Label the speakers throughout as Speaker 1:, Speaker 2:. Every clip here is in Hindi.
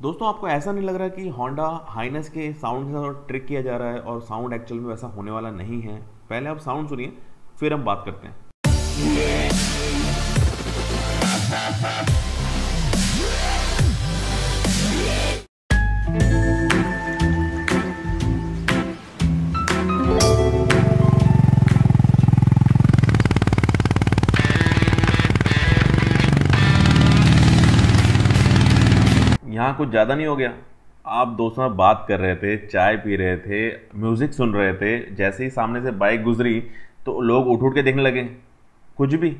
Speaker 1: दोस्तों आपको ऐसा नहीं लग रहा कि होंडा हाइनेस के साउंड के साथ ट्रिक किया जा रहा है और साउंड एक्चुअल में वैसा होने वाला नहीं है। पहले आप साउंड सुनिए, फिर हम बात करते हैं। यहाँ कुछ ज़्यादा नहीं हो गया। आप दोस्तों से बात कर रहे थे, चाय पी रहे थे, म्यूज़िक सुन रहे थे, जैसे ही सामने से बाइक गुजरी तो लोग उठ उठ के देखने लगे, कुछ भी।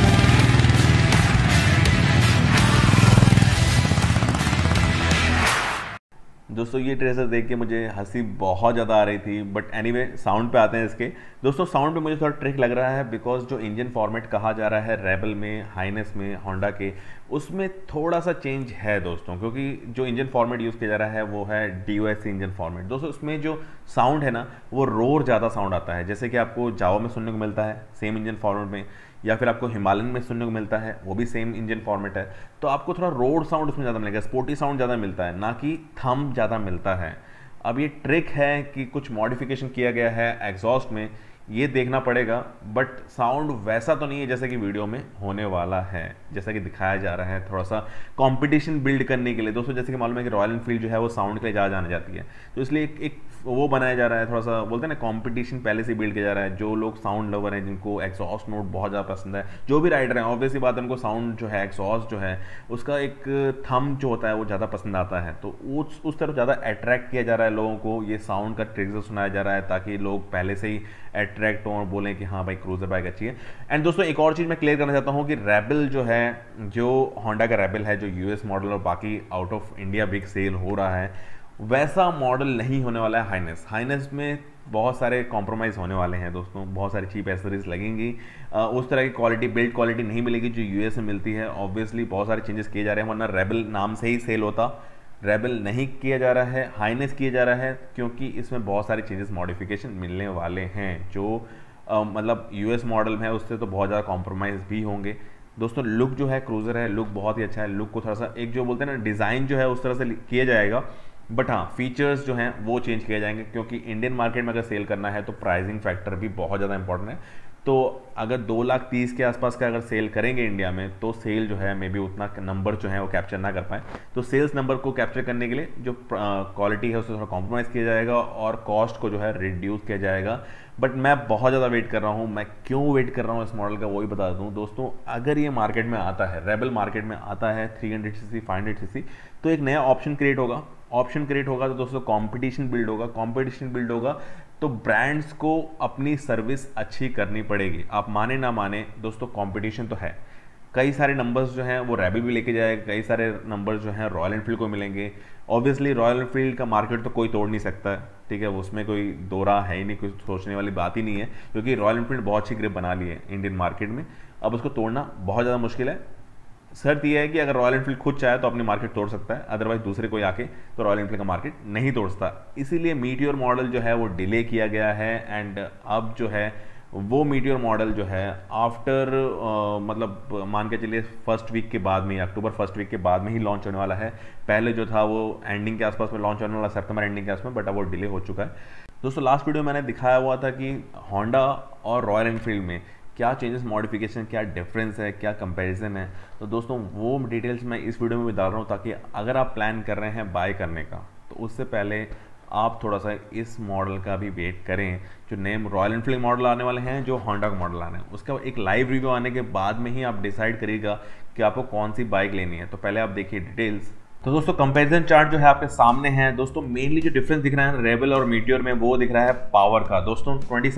Speaker 1: दोस्तों ये ट्रेजर देख के मुझे हंसी बहुत ज़्यादा आ रही थी, बट एनीवे साउंड पे आते हैं इसके। दोस्तों साउंड पे मुझे थोड़ा ट्रिक लग रहा है, बिकॉज जो इंजन फॉर्मेट कहा जा रहा है रेबल में, हाइनेस में, होंडा के, उसमें थोड़ा सा चेंज है दोस्तों। क्योंकि जो इंजन फॉर्मेट यूज़ किया जा रहा है वो है DOHC इंजन फॉर्मेट। दोस्तों उसमें जो साउंड है ना, वो रोर ज़्यादा साउंड आता है, जैसे कि आपको जावा में सुनने को मिलता है सेम इंजन फॉर्मेट में, या फिर आपको हिमालयन में सुनने को मिलता है, वो भी सेम इंजन फॉर्मेट है। तो आपको थोड़ा रोड साउंड उसमें ज़्यादा मिलेगा, स्पोर्टी साउंड ज़्यादा मिलता है, ना कि थंब ज़्यादा मिलता है। अब ये ट्रिक है कि कुछ मॉडिफिकेशन किया गया है एग्जॉस्ट में, ये देखना पड़ेगा, बट साउंड वैसा तो नहीं है जैसा कि वीडियो में होने वाला है, जैसा कि दिखाया जा रहा है। थोड़ा सा कंपटीशन बिल्ड करने के लिए दोस्तों, जैसे कि मालूम है कि रॉयल एनफील्ड जो है वो साउंड के लिए ज़्यादा जानी जाती है, तो इसलिए एक वो बनाया जा रहा है, थोड़ा सा बोलते हैं ना कंपटीशन पहले से बिल्ड किया जा रहा है। जो लोग साउंड लवर हैं, जिनको एग्जॉस्ट नोट बहुत ज़्यादा पसंद है, जो भी राइडर हैं, ऑब्वियसली बात है उनको साउंड जो है एग्जॉस्ट जो है उसका एक थंब जो होता है वो ज़्यादा पसंद आता है, तो उस तरफ ज़्यादा अट्रैक्ट किया जा रहा है लोगों को। ये साउंड का ट्रिक सुनाया जा रहा है ताकि लोग पहले से ही अट्रैक्ट हों और बोलें कि हाँ भाई क्रूजर बाइक अच्छी है। एंड दोस्तों एक और चीज़ मैं क्लियर करना चाहता हूँ कि रेबल जो है, जो होंडा का रेबल है, जो US मॉडल और बाकी out of India big sale हो रहा है, वैसा मॉडल नहीं होने वाला है हाइनेस। हाइनेस में बहुत सारे कॉम्प्रोमाइज़ होने वाले हैं दोस्तों, बहुत सारी चीप एसेसरीज लगेंगी, उस तरह की क्वालिटी, बिल्ड क्वालिटी नहीं मिलेगी जो US में मिलती है। ऑब्वियसली बहुत सारे चेंजेस किए जा रहे हैं, वरना रेबल नाम से ही सेल होता। रेबल नहीं किया जा रहा है, हाइनेस किया जा रहा है, क्योंकि इसमें बहुत सारे चेंजेस मॉडिफिकेशन मिलने वाले हैं। जो मतलब US मॉडल में है उससे तो बहुत ज़्यादा कॉम्प्रोमाइज़ भी होंगे दोस्तों। लुक जो है क्रूज़र है, लुक बहुत ही अच्छा है। लुक को थोड़ा सा एक जो बोलते हैं ना डिज़ाइन जो है उस तरह से किया जाएगा, बट हाँ फीचर्स जो हैं वो चेंज किए जाएंगे, क्योंकि इंडियन मार्केट में अगर सेल करना है तो प्राइसिंग फैक्टर भी बहुत ज़्यादा इंपॉर्टेंट है। तो अगर 2,30,000 के आसपास का अगर सेल करेंगे इंडिया में, तो सेल जो है मे बी उतना नंबर जो है वो कैप्चर ना कर पाए। तो सेल्स नंबर को कैप्चर करने के लिए जो क्वालिटी है उससे थोड़ा कॉम्प्रोमाइज़ किया जाएगा और कॉस्ट को जो है रिड्यूस किया जाएगा। बट मैं बहुत ज़्यादा वेट कर रहा हूँ। मैं क्यों वेट कर रहा हूँ इस मॉडल का, वो ही बता दूँ दोस्तों। अगर ये मार्केट में आता है, रेबल मार्केट में आता है 300cc 500cc, तो एक नया ऑप्शन क्रिएट होगा। ऑप्शन क्रिएट होगा तो दोस्तों कंपटीशन बिल्ड होगा। कंपटीशन बिल्ड होगा तो ब्रांड्स को अपनी सर्विस अच्छी करनी पड़ेगी। आप माने ना माने दोस्तों, कंपटीशन तो है। कई सारे नंबर्स जो हैं वो रेबल भी लेके जाएगा, कई सारे नंबर्स जो हैं रॉयल एनफील्ड को मिलेंगे। ऑब्वियसली रॉयल एनफील्ड का मार्केट तो कोई तोड़ नहीं सकता है, ठीक है, उसमें कोई दो राह है ही नहीं, कुछ सोचने वाली बात ही नहीं है, क्योंकि रॉयल एनफील्ड बहुत अच्छी ग्रिप बना ली है इंडियन मार्केट में। अब उसको तोड़ना बहुत ज़्यादा मुश्किल है। शर्त यह है कि अगर रॉयल एनफील्ड खुद चाहे तो अपनी मार्केट तोड़ सकता है, अदरवाइज दूसरे कोई आके तो रॉयल एनफील्ड का मार्केट नहीं तोड़ता। इसीलिए मीटियोर मॉडल जो है वो डिले किया गया है। एंड अब जो है वो मीटियोर मॉडल जो है आफ्टर मतलब मान के चलिए फर्स्ट वीक के बाद में, अक्टूबर फर्स्ट वीक के बाद में ही लॉन्च होने वाला है। पहले जो था वो एंडिंग के आसपास में लॉन्च होने वाला, सितंबर एंडिंग के आसपास, बट अब वो डिले हो चुका है दोस्तों। लास्ट वीडियो मैंने दिखाया हुआ था कि होंडा और रॉयल एनफील्ड में क्या चेंजेस, मॉडिफिकेशन, क्या डिफरेंस है, क्या कंपैरिजन है। तो दोस्तों वो डिटेल्स मैं इस वीडियो में भी डाल रहा हूँ, ताकि अगर आप प्लान कर रहे हैं बाय करने का तो उससे पहले आप थोड़ा सा इस मॉडल का भी वेट करें। जो नए रॉयल एनफील्ड मॉडल आने वाले हैं, जो होंडा का मॉडल आने हैं, उसका एक लाइव रिव्यू आने के बाद में ही आप डिसाइड करिएगा कि आपको कौन सी बाइक लेनी है। तो पहले आप देखिए डिटेल्स। तो दोस्तों कंपैरिजन चार्ट जो है आपके सामने है दोस्तों। मेनली जो डिफरेंस दिख रहा है रेबल और मीटियोर में, वो दिख रहा है पावर का दोस्तों।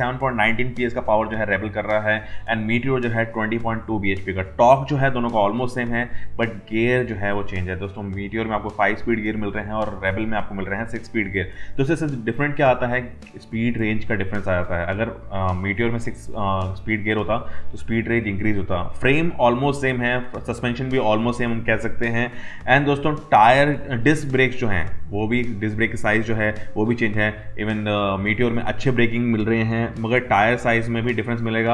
Speaker 1: 27.19 PS का पावर जो है रेबल कर रहा है, एंड मीटियोर जो है 20.2 bhp का। टॉर्क जो है दोनों का ऑलमोस्ट सेम है, बट गियर जो है वो चेंज है दोस्तों। मीटियोर में आपको 5 स्पीड गियर मिल रहे हैं और रेबल में आपको मिल रहे हैं 6 स्पीड गियर। तो इससे डिफरेंट क्या आता है, स्पीड रेंज का डिफरेंस आ जाता है। अगर मीटियोर में 6 स्पीड गियर होता तो स्पीड रेंज इंक्रीज होता। फ्रेम ऑलमोस्ट सेम है, सस्पेंशन भी ऑलमोस्ट सेम हम कह सकते हैं। एंड दोस्तों टायर, डिस्क ब्रेक्स जो हैं वो भी, डिस्क ब्रेक की साइज जो है वो भी चेंज है। इवन मीटियोर में अच्छे ब्रेकिंग मिल रहे हैं, मगर टायर साइज में भी डिफरेंस मिलेगा।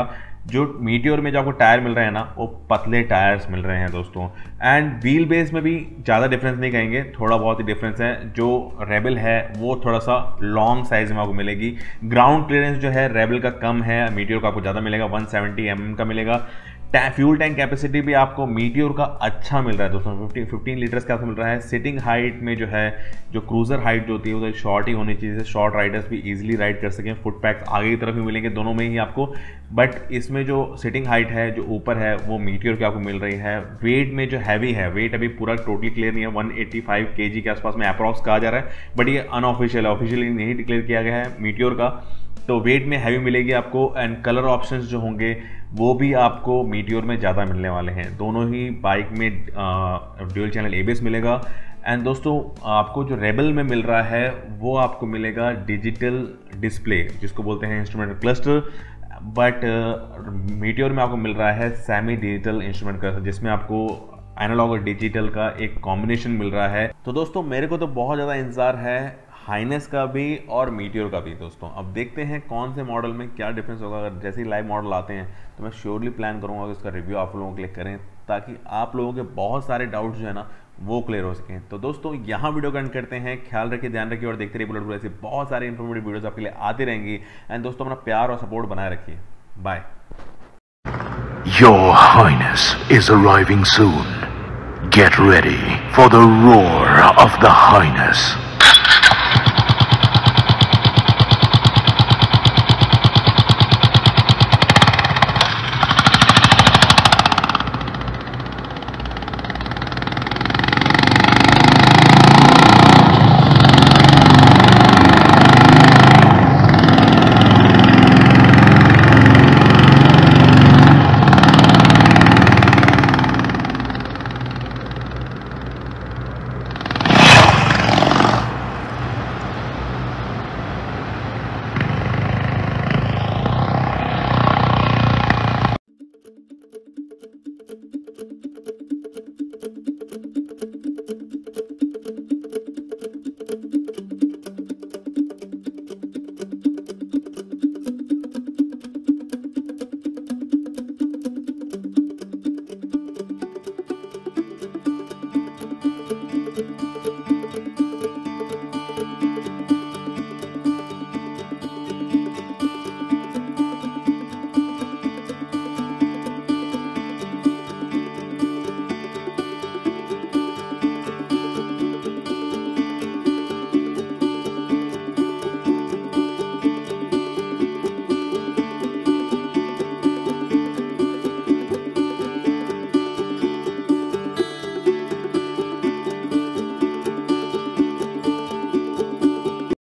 Speaker 1: जो मीटियोर में जो आपको टायर मिल रहे हैं ना वो पतले टायर्स मिल रहे हैं दोस्तों। एंड व्हील बेस में भी ज़्यादा डिफरेंस नहीं कहेंगे, थोड़ा बहुत ही डिफरेंस है। जो रेबल है वो थोड़ा सा लॉन्ग साइज में आपको मिलेगी। ग्राउंड क्लियरेंस जो है रेबल का कम है, मीटियोर का आपको ज़्यादा मिलेगा, 170 mm का मिलेगा। फ्यूल टैंक कैपेसिटी भी आपको मीटियोर का अच्छा मिल रहा है दोस्तों, 15 लीटर्स का आपको मिल रहा है। सिटिंग हाइट में जो है, जो क्रूजर हाइट जो होती है वो तो शॉर्ट ही होनी चाहिए, शॉर्ट राइडर्स भी इजीली राइड कर सकें। फुट पैक्स आगे की तरफ ही मिलेंगे दोनों में ही आपको, बट इसमें जो सिटिंग हाइट है जो ऊपर है वो मीटियोर की आपको मिल रही है। वेट में जो हैवी है, वेट अभी पूरा टोटली क्लियर नहीं है, 185 kg के आसपास में अप्रॉक्स कहा जा रहा है, बट ये अनऑफिशियल है, ऑफिशियली नहीं डिक्लेयर किया गया है मीटियोर का। तो वेट में हैवी मिलेगी आपको। एंड कलर ऑप्शंस जो होंगे वो भी आपको मीटियोर में ज़्यादा मिलने वाले हैं। दोनों ही बाइक में ड्यूल चैनल ABS मिलेगा। एंड दोस्तों आपको जो रेबल में मिल रहा है वो आपको मिलेगा डिजिटल डिस्प्ले, जिसको बोलते हैं इंस्ट्रूमेंट क्लस्टर, बट मीटियोर में आपको मिल रहा है सेमी डिजिटल इंस्ट्रूमेंट क्लस्टर, जिसमें आपको एनालॉग और डिजिटल का एक कॉम्बिनेशन मिल रहा है। तो दोस्तों मेरे को तो बहुत ज़्यादा इंतज़ार है हाइनेस का भी और मीटियोर का भी दोस्तों। अब देखते हैं कौन से मॉडल में क्या डिफरेंस होगा। अगर जैसे ही लाइव मॉडल आते हैं तो मैं श्योरली प्लान करूंगा कि उसका रिव्यू आप लोगों के लिए करें, ताकि आप लोगों के बहुत सारे डाउट्स जो है ना वो क्लियर हो सकें। तो दोस्तों यहाँ वीडियो को एंड करते हैं। ख्याल रखिए, ध्यान रखिए और देखते रहिए बुलेट बुलेट, ऐसे बहुत सारे इंफॉर्मेटिव वीडियोस आपके लिए आती रहेंगी। एंड दोस्तों अपना प्यार और सपोर्ट बनाए रखिए। Bye.
Speaker 2: Your Highness is arriving soon. Get ready for the roar of the Highness.